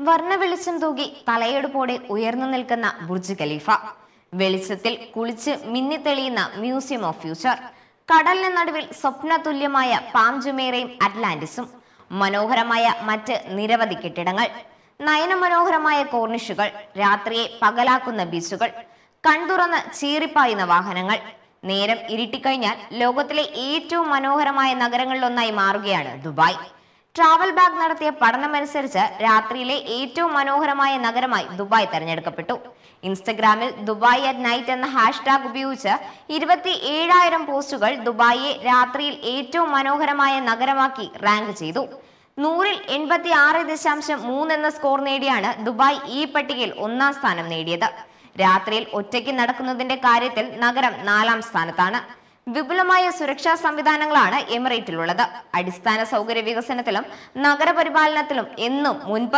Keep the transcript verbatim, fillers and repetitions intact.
വർണ്ണ വെളിച്ചം തൂകി തലയെടുപ്പോടെ ഉയർന്നു നിൽക്കുന്ന ബുർജ് ഖലീഫ. വെളിച്ചത്തിൽ കുളിച്ച് മിന്നിത്തെളിയുന്ന മ്യൂസിയം ഓഫ് ഫ്യൂച്ചർ. കടലിന് നടുവിൽ സ്വപ്നതുല്യമായ പാം ജുമേറയും അറ്റ്ലാന്റിസും. മനോഹരമായ മറ്റ് നിരവധി കെട്ടിടങ്ങൾ, നയനമനോഹരമായ കോർണിഷുകൾ, രാത്രിയെ പകലാക്കുന്ന ബീച്ചുകൾ, കൺതുറന്ന് ചീറിപ്പായുന്ന വാഹനങ്ങൾ. നേരം ഇരുട്ടിക്കഴിഞ്ഞാൽ ലോകത്തിലെ ഏറ്റവും മനോഹരമായ നഗരങ്ങളിലൊന്നായി മാറുകയാണ് ദുബായ്. ട്രാവൽ ബാഗ് നടത്തിയ പഠനമനുസരിച്ച് രാത്രിയിലെ ഏറ്റവും മനോഹരമായ നഗരമായി ദുബായ് തെരഞ്ഞെടുക്കപ്പെട്ടു. ഇൻസ്റ്റഗ്രാമിൽ ദുബായ് അറ്റ് നൈറ്റ് എന്ന ഹാഷ്ടാഗ് ഉപയോഗിച്ച് ഇരുപത്തി ഏഴായിരം പോസ്റ്റുകൾ ദുബായിയെ രാത്രിയിൽ ഏറ്റവും മനോഹരമായ നഗരമാക്കി റാങ്ക് ചെയ്തു. നൂറിൽ എൺപത്തി ആറ് ദശാംശം മൂന്ന് എന്ന സ്കോർ നേടിയാണ് ദുബായ് ഈ പട്ടികയിൽ ഒന്നാം സ്ഥാനം നേടിയത്. രാത്രിയിൽ ഒറ്റയ്ക്ക് നടക്കുന്നതിന്റെ കാര്യത്തിൽ നഗരം നാലാം സ്ഥാനത്താണ്. വിപുലമായ സുരക്ഷാ സംവിധാനങ്ങളാണ് എമിറേറ്റിലുള്ളത്. അടിസ്ഥാന സൗകര്യ വികസനത്തിലും നഗരപരിപാലനത്തിലും എന്നും മുൻപ്